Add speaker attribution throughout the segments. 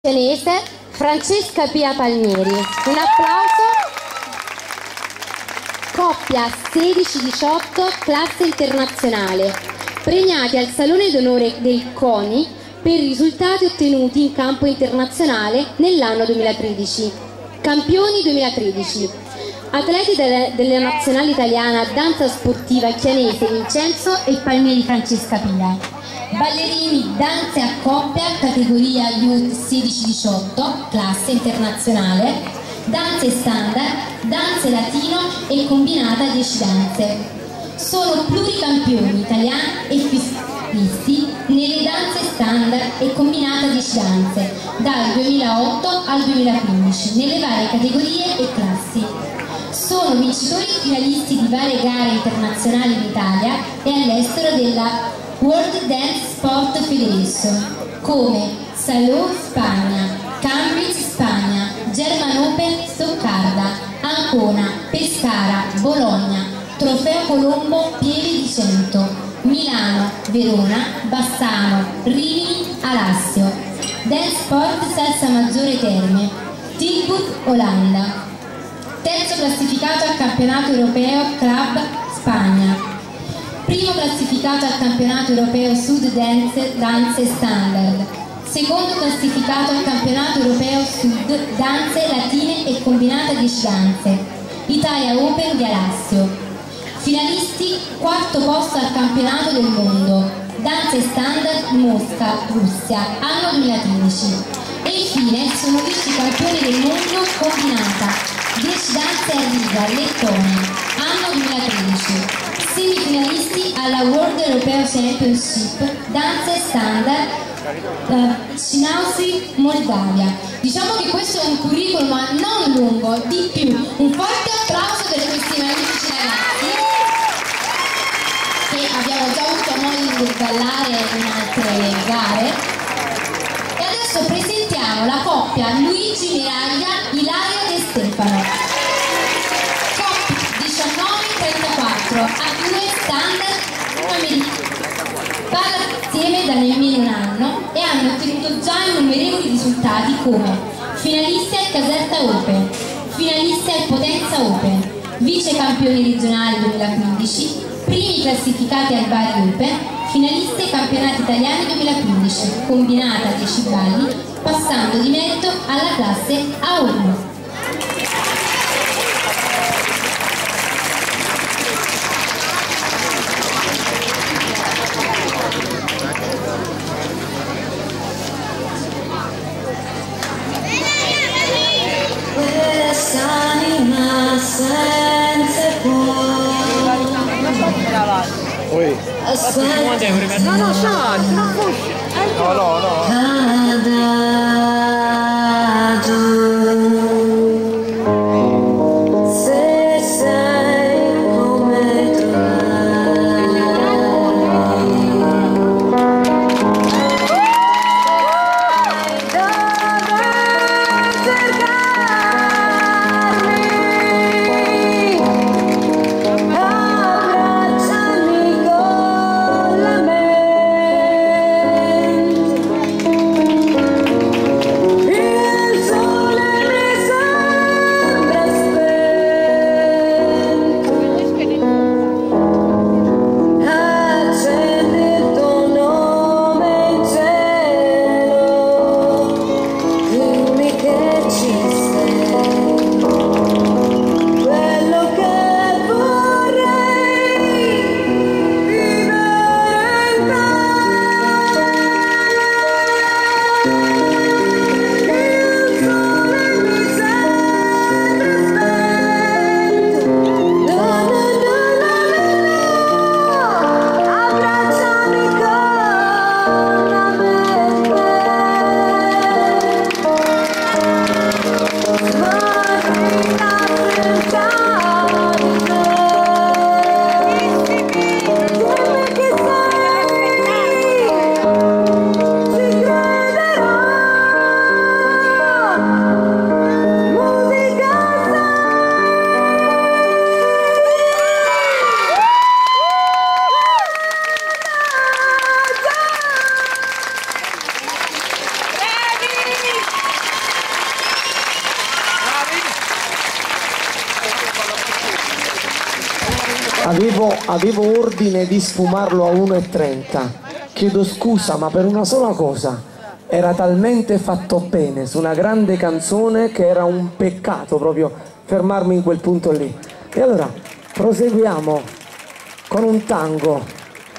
Speaker 1: Celeste Francesca Pia Palmieri. Un applauso. Coppia 16-18 classe internazionale, premiati al Salone d'Onore del CONI per i risultati ottenuti in campo internazionale nell'anno 2013. Campioni 2013. Atleti della nazionale italiana danza sportiva chianese Vincenzo e Palmieri Francesca Pia. Ballerini danze a coppia categoria Youth 16-18 classe internazionale, danze standard, danze latino e combinata 10 danze. Sono pluricampioni italiani e fisisti nelle danze standard e combinata 10 danze dal 2008 al 2015 nelle varie categorie e classi. Sono vincitori finalisti di varie gare internazionali in Italia e all'estero della World Dance Sport Federation come Salou Spagna, Cambridge Spagna, German Open Stoccarda, Ancona, Pescara, Bologna, Trofeo Colombo Pieve di Cento, Milano, Verona, Bassano, Rimini, Alassio. Dance Sport Salsa Maggiore Terme, Tilburg, Olanda. Terzo classificato al campionato europeo Club Spagna. Primo classificato al campionato europeo Sud Danze Standard. Secondo classificato al campionato europeo Sud Danze Latine e combinata 10 danze. Italia Open di Alassio. Finalisti quarto posto al campionato del mondo. Danze Standard Mosca, Russia, anno 2013. E infine sono vice campioni del mondo combinata 10 danze a riga, Lettonia, anno 2013. Semifinalisti alla World Europeo Championship danze standard Cinaussi, Moldavia. Diciamo che questo è un curriculum non lungo, di più. Un forte applauso per questi magnifici ragazzi che abbiamo già avuto modo di ballare in altre gare. E adesso presentiamo la coppia Luigi Miraglia, Ilaria De Stefano. A due standard americani. Balla insieme da nemmeno un anno e hanno ottenuto già innumerevoli risultati come finalisti al Caserta Open, finalisti al Potenza Open, vice campioni regionali 2015, primi classificati al Bari Open, finalisti ai campionati italiani 2015, combinata 10 balli, passando di merito alla classe A1.
Speaker 2: Oi. No, no, short, non push. No, no, no.
Speaker 3: Avevo ordine di sfumarlo a 1,30. Chiedo scusa, ma per una sola cosa. Era talmente fatto bene su una grande canzone che era un peccato proprio fermarmi in quel punto lì. E allora proseguiamo con un tango.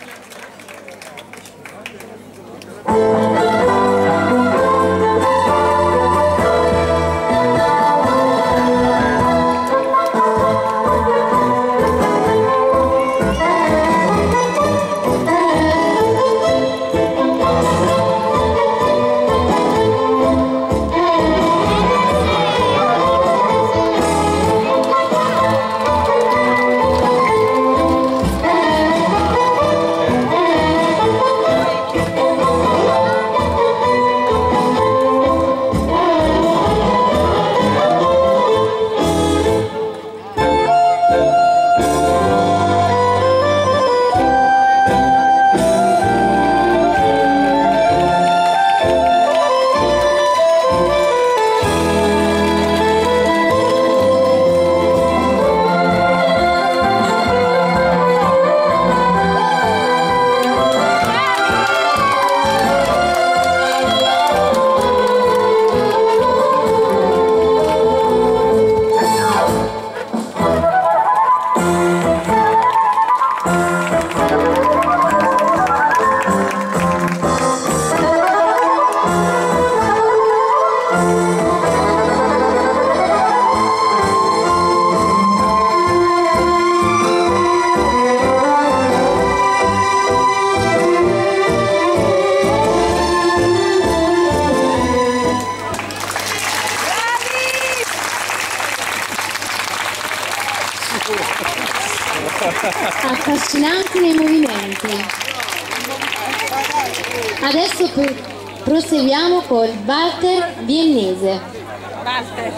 Speaker 1: Affascinanti nei movimenti. Adesso proseguiamo col Walter viennese.
Speaker 2: Walter.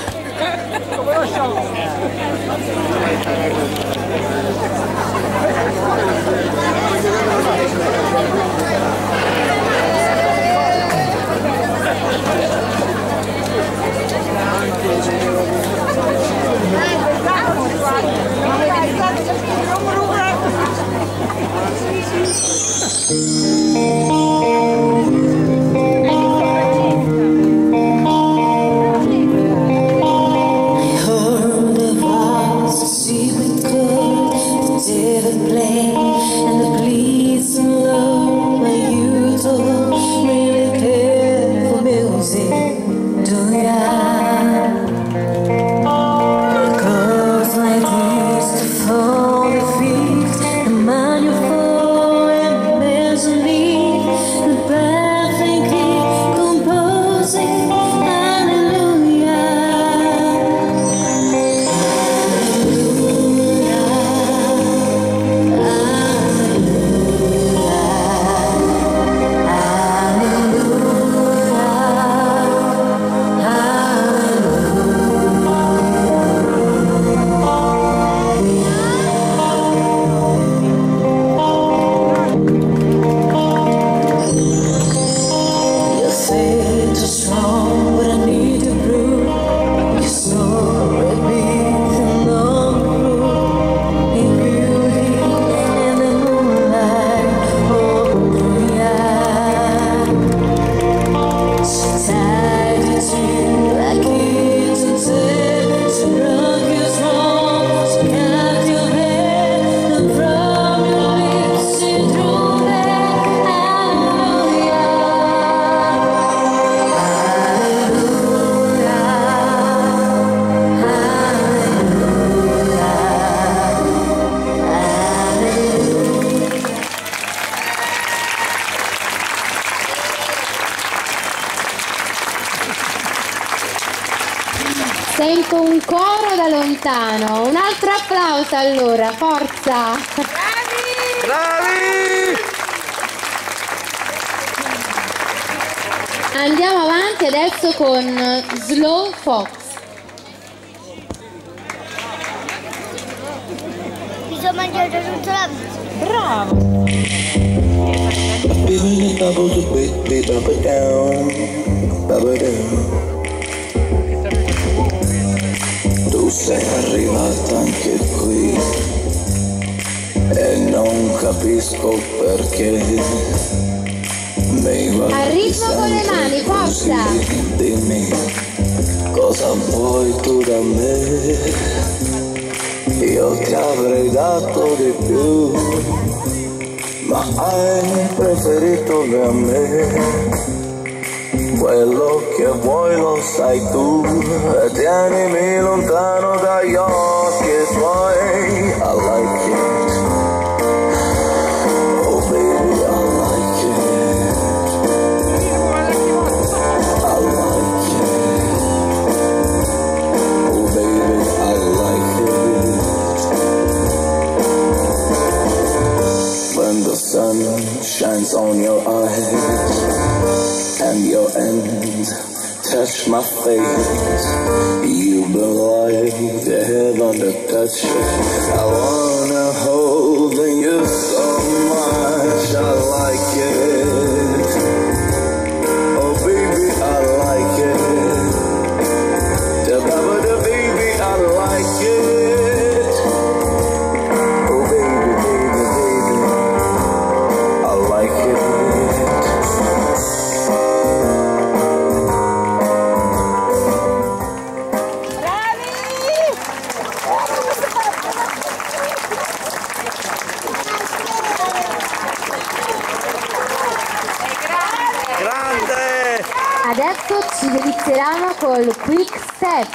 Speaker 1: Sento un coro da lontano. Un altro applauso allora, forza!
Speaker 2: Bravi!
Speaker 3: Bravi!
Speaker 1: Andiamo avanti adesso con Slow Fox.
Speaker 4: Bisogna mangiare tutta la vita.
Speaker 2: Bravo!
Speaker 5: Tu sei arrivata anche qui. e non capisco perché.
Speaker 1: Al ritmo con le mani, forza!
Speaker 5: Dimmi cosa vuoi tu da me, io ti avrei dato di più, ma hai preferito da me. Quello che vuoi lo sai tu, e tienimi lontano dagli occhi tuoi. I like it, oh baby I like it, I like it, oh baby I like it. When the sun shines on your eyes and your hands touch my face, you've been like the heaven to touch. I wanna hold you so much, I like it, oh baby I like it, the baby I like it, oh baby, baby, baby, I like it.
Speaker 1: Adesso ci delizieranno col quick step.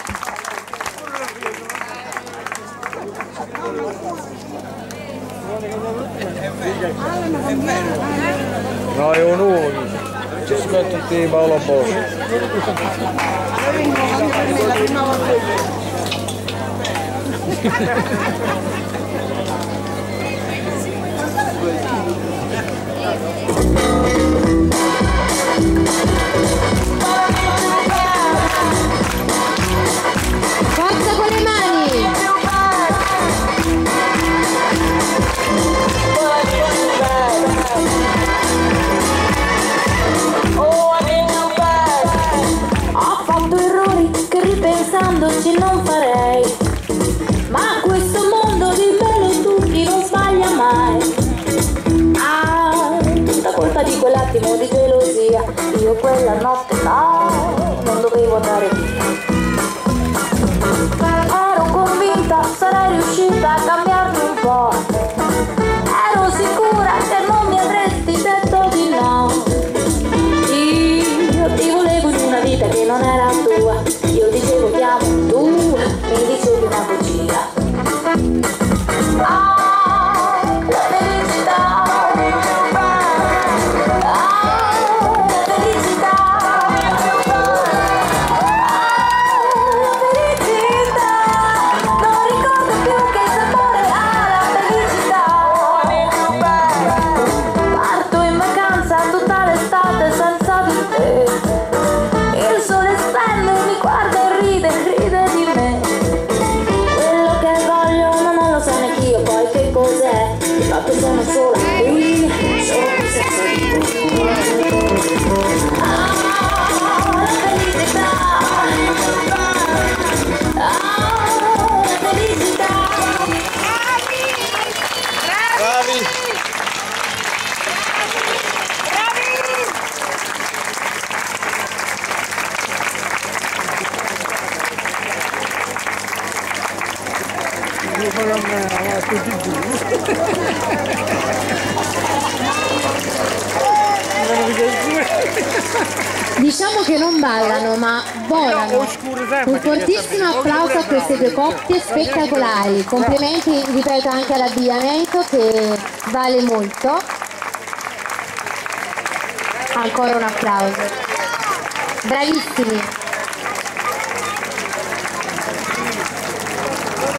Speaker 6: No, è un uomo, ci aspetta tutti Paolo Bosco.
Speaker 1: Forza con le mani!
Speaker 7: Ho fatto errori che ripensandoci non farei, ma questo mondo di bello tutti non sbaglia mai. Ah, tutta colpa di quell'attimo di gelosia, io quella notte no, non dovevo andare via. Ero convinta sarei riuscita a cambiarmi un po', ero sicura che non mi avresti detto di no. Io ti volevo in una vita che non era tua, io dicevo ti amo, tu mi dicevi una bugia. Ah, la felicità, ah, la felicità, la felicità, non ricordo più che sapore ha la felicità. Parto in vacanza tutta l'estate senza di te, il sole splende, mi guarda e ride di me. Quello che voglio non lo so neanch'io poi che cos'è, di fatto sono sola qui, sono qui senza di te. Ah, la felicità, ah, la felicità.
Speaker 6: Bravi!
Speaker 1: Diciamo che non ballano, ma volano. Un fortissimo applauso a queste due coppie spettacolari. Complimenti, ripeto, anche all'abbigliamento che vale molto. Ancora un applauso. Bravissimi.